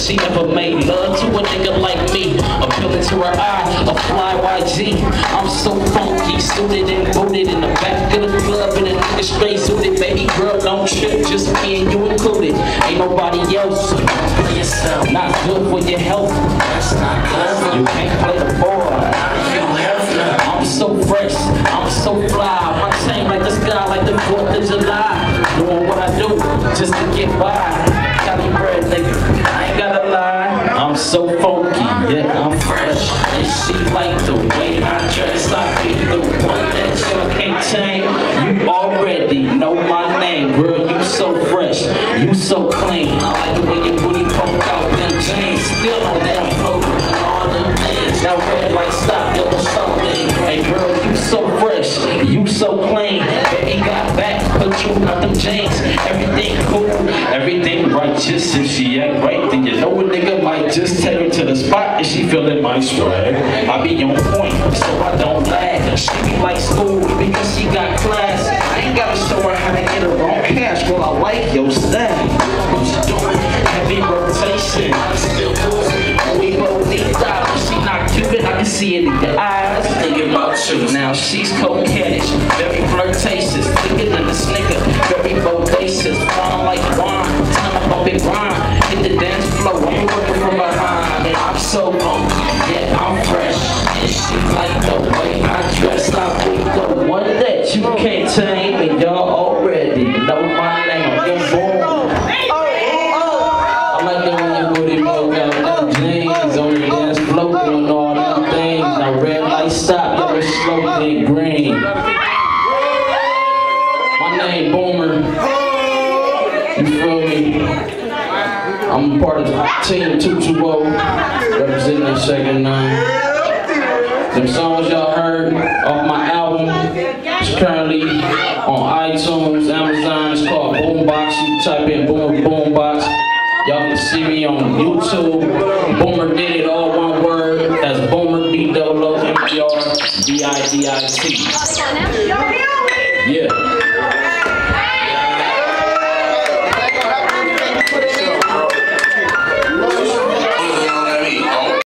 she ever made love to a nigga like me. Appealing to her eye, a fly YG. I'm so funky, suited and booted in the back of the club, and a nigga straight suited. Baby girl, don't trip, just me and you included. Ain't nobody else. Play yourself. Not good for your health. That's not good. You can't play the board. I'm so fresh, I'm so fly. My chain like the sky, like the 4th of July. Doing what I do just to get by. Cali bread, nigga, I ain't gotta lie. I'm so funky, yeah, I'm fresh. And she like the way I dress. I be the one that you can't change. You already know my name, girl. You so fresh, you so clean. I like the way your booty poke out them jeans. Still on that float and all them things. Now red light stop, yo, something. Hey girl, you so fresh, you so clean. Baby got back, put you on them jeans. Everything cool, everything righteous. If she act right, then you know a nigga might just take her to the spot if she feeling my swag. I be on point, so I don't lag. She be like school because she got class. I ain't gotta show her how to get her own cash. Well, I like your style. What you doing? Heavy rotation. I'm still cool. We both need dollars. She not Cuban, I can see it in your eyes. Thinking about you. Now she's coquettish, very flirtatious, thicker than a snicker, very bodacious, fine like wine. Time up a big rhyme, hit the dance floor. I'm working from behind, and I'm so funky, yeah, I'm fresh. And she like the way I dress. I be the one that you can't tame, and y'all already know my name. I'm born. I like the way your booty move out them jeans on the dance floor, doing all them things. Now red light stop, y'all slow and green. My name Boomer. You feel me? I'm part of Team 220, representing the second 9. Them songs y'all heard off my album is currently on iTunes, Amazon. It's called Boombox. You can type in Boomer Boombox. Y'all can see me on YouTube. Boomer did it, all one word. That's Boomer, B-O-O-M-E-R, D-I-D-I-T. Yeah.